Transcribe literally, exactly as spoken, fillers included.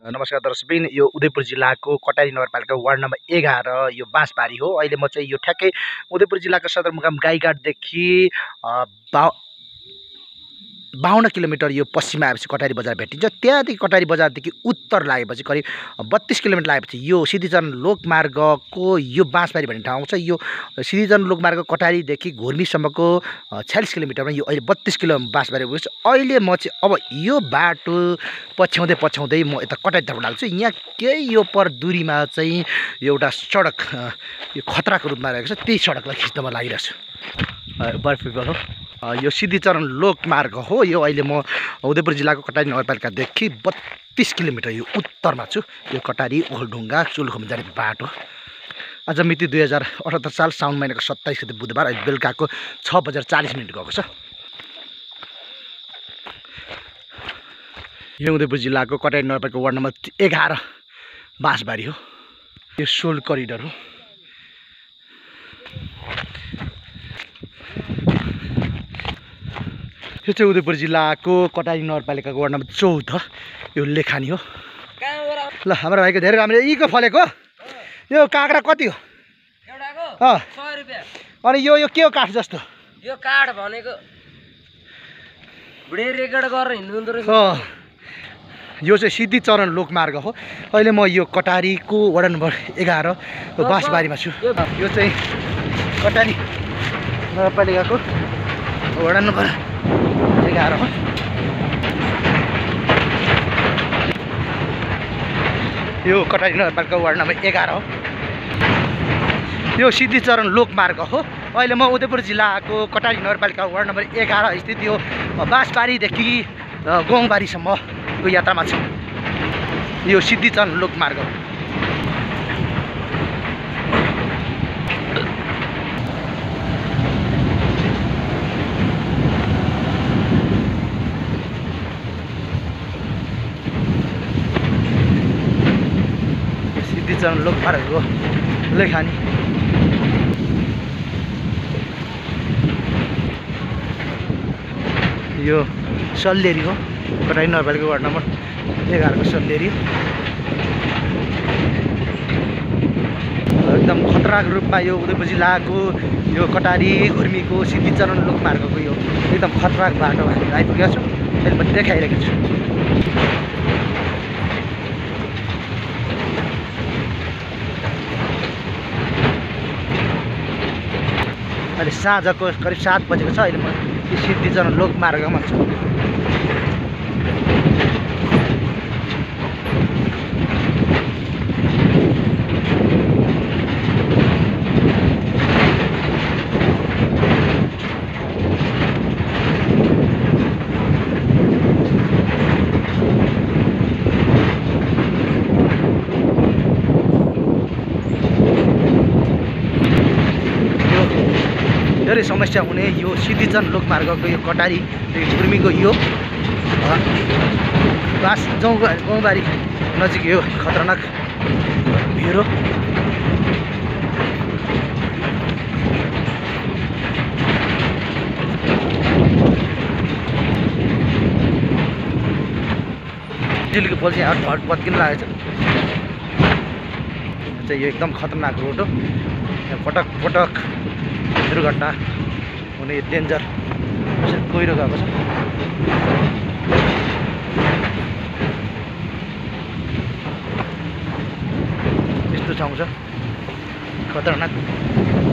नमस्कार दर्शकबिन, यो उदयपुर जिल्लाको कटारी नगरपालिका वार्ड नम्बर एघार यो बाँसबारी हो। अहिले म चाहिँ यो ठ्याक्कै उदयपुर जिल्लाको सदरमुकाम गाईघाटदेखि बा बाहन्न किलोमिटर यो पश्चिममा आएपछि कटारी बजार भेटिन्छ। त्यहाँदेखि कटारी बजारदेखि उत्तर लागेपछि करिब बत्तीस किलोमिटर लागेपछि यो सिद्धिचरण लोकमार्गको यो बाँसबारी भन्ने ठाउँ छ। यो सिद्धिचरण लोकमार्ग कटारीदेखि घुर्मीसम्मको छयालिस किलोमिटरमा यो अहिले बत्तीस किलो बाँसबारी पुग्छ। अहिले म चाहिँ अब यो बाटो पछ्याउँदै पछ्याउँदै म यता कटारीतर्फ लाग्छु। यहाँ केही यो पर दूरीमा चाहिँ एउटा सडक यो खतराको रूपमा रहेको छ, त्यही सडकलाई खिच्न म लागिरहेको छु। बर्फिबल हो, यो सिद्धिचरण लोकमार्ग हो। यो अहिले म उदयपुर जिल्लाको कटारी नगरपालिकादेखि बत्तीस किलोमिटर यो उत्तरमा छु। यो कटारी ओखलढुङ्गा चुल्खुम जाने बाटो। आज मिति दुई हजार अठहत्तर साल साउन महिनाको सत्ताइस गते बुधबार अहिले बेलुकाको छ बजेर चालिस मिनट गएको छ। यो उदयपुर जिल्लाको कटारी नगरपालिका वार्ड नम्बर एघार बाँसबारी हो। यो सोल करिडर हो। यो चाहिँ उदयपुर जिल्लाको कटारी नगरपालिकाको वार्ड नम्बर चौध यो लेखानी हो। ल हाम्रो भाइको धेरै राम्रो यीको फलेको यो काँक्रा कति हो? एउटाको सय रुपैयाँ। अनि यो यो के हो काठ जस्तो? यो काठ भनेको भिडियो रेकर्ड गरेर हिँड्नु हुँदो रहेछ। यो चाहिँ सिद्धिचरण लोकमार्ग हो। अहिले म यो कटारीको वडा नम्बर एघार बाँसबारीमा छु। यो चाहिँ कटारी नगरपालिकाको वडा नम्बर एघार हो। यो कटारी नगरपालिका वार्ड नम्बर एघार हो। यो सिद्धिचरण लोकमार्ग हो। अहिले म उदयपुर जिल्लाको कटारी नगरपालिका वार्ड नम्बर एघार स्थित यो बाँसबारीदेखि गोङबारीसम्म यो यात्रामा छु। यो सिद्धिचरण लोकमार्ग हो। सिद्धिचरण लोकमार्ग हो लेखानी। यो सल्लेरी हो, कटारी नगरपालिका वार्ड नम्बर एघारको सल्लेरी। एकदम खतराको रूपमा यो उदयपुर जिल्लाको यो कटारी घुर्मीको सिद्धिचरण लोकमार्गको यो एकदम खतराको बाटो हामी आइपुगेका छौँ। अहिले म देखाइरहेको छु। अहिले साँझको करिब सात बजेको छ। अहिले म यो सिद्धिचरण लोकमार्गमा छु। धेरै समस्या हुने यो सिद्धिचरण लोकमार्गको यो कटारी घुर्मीको यो बास गाउँ गाउँबारी नजिक यो खतरनाक भिड हो। दिल्लीको पोल चाहिँ हट पत्किन लागेको छ। यो एकदम खतरनाक रोड हो। यहाँ पटक पटक दुर्घटना हुने डेन्जर गहिरो गएको छ। यस्तो ठाउँ छ खतरनाक।